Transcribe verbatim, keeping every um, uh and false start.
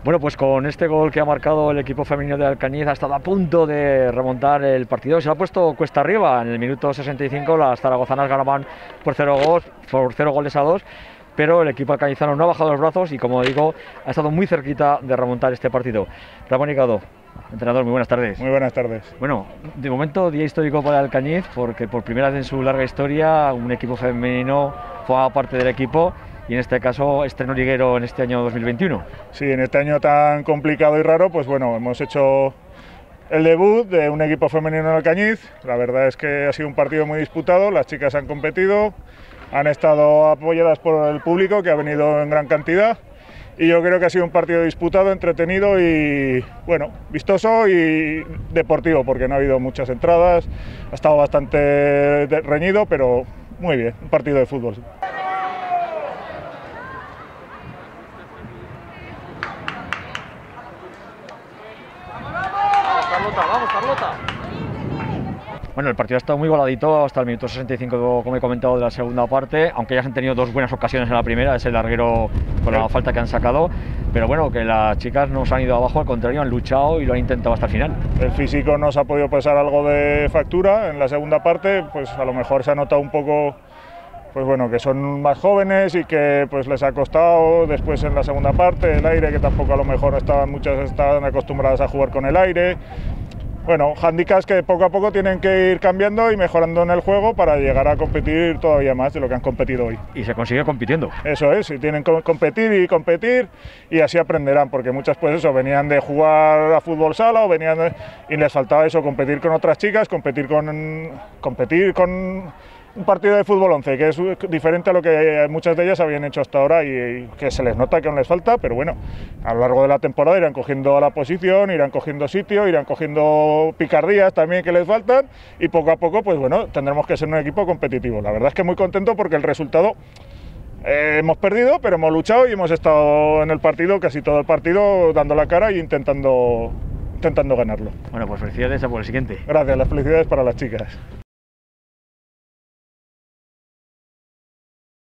Bueno, pues con este gol que ha marcado el equipo femenino de Alcañiz ha estado a punto de remontar el partido. Se lo ha puesto cuesta arriba. En el minuto sesenta y cinco las zaragozanas ganaban por cero, goles, por cero goles a dos, pero el equipo alcañizano no ha bajado los brazos y, como digo, ha estado muy cerquita de remontar este partido. Ramón Icado, entrenador, muy buenas tardes. Muy buenas tardes. Bueno, de momento día histórico para Alcañiz, porque por primera vez en su larga historia un equipo femenino forma parte del equipo. Y en este caso, estreno liguero en este año dos mil veintiuno. Sí, en este año tan complicado y raro, pues bueno, hemos hecho el debut de un equipo femenino en Alcañiz. La verdad es que ha sido un partido muy disputado, las chicas han competido, han estado apoyadas por el público, que ha venido en gran cantidad. Y yo creo que ha sido un partido disputado, entretenido y, bueno, vistoso y deportivo, porque no ha habido muchas entradas, ha estado bastante reñido, pero muy bien, un partido de fútbol. Carlota, vamos, Carlota. Bueno, el partido ha estado muy voladito hasta el minuto sesenta y cinco, como he comentado, de la segunda parte, aunque ya han tenido dos buenas ocasiones en la primera, ese larguero con la falta que han sacado, pero bueno, que las chicas no se han ido abajo, al contrario, han luchado y lo han intentado hasta el final. El físico nos ha podido pasar algo de factura en la segunda parte, pues a lo mejor se ha notado un poco, pues bueno, que son más jóvenes y que pues les ha costado después en la segunda parte el aire, que tampoco a lo mejor estaban, muchas estaban acostumbradas a jugar con el aire. Bueno, handicaps que poco a poco tienen que ir cambiando y mejorando en el juego para llegar a competir todavía más de lo que han competido hoy. Y se consigue compitiendo. Eso es, y tienen que competir y competir y así aprenderán, porque muchas pues eso, venían de jugar a fútbol sala o venían de, y les faltaba eso, competir con otras chicas, competir con, competir con un partido de fútbol once, que es diferente a lo que muchas de ellas habían hecho hasta ahora y, y que se les nota que aún les falta, pero bueno, a lo largo de la temporada irán cogiendo la posición, irán cogiendo sitio, irán cogiendo picardías también que les faltan y poco a poco, pues bueno, tendremos que ser un equipo competitivo. La verdad es que muy contento porque el resultado, eh, hemos perdido, pero hemos luchado y hemos estado en el partido, casi todo el partido, dando la cara e intentando, intentando ganarlo. Bueno, pues felicidades por el siguiente. Gracias, las felicidades para las chicas.